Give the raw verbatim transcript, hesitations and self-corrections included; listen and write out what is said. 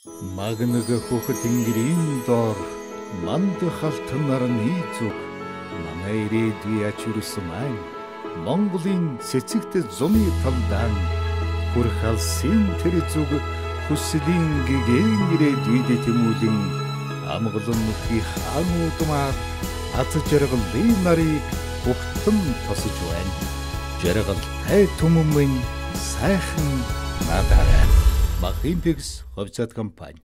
Магнаг хөхт тэнгэрийн доор манд халтан нарны зүг манай ирээдүй ачуурсан маань Монголын цэцэгт зуны талдаан хүрх алсын тэр зүг хүслийн гэгэн ирээдүйд тэмүүлэн амгалан нутгийн хаануудмаар аз жаргалын нарыг бүхтэн тосож байна. Жаргалтай түмэн сайхан надаарай. Мах Импэкс ХК компани.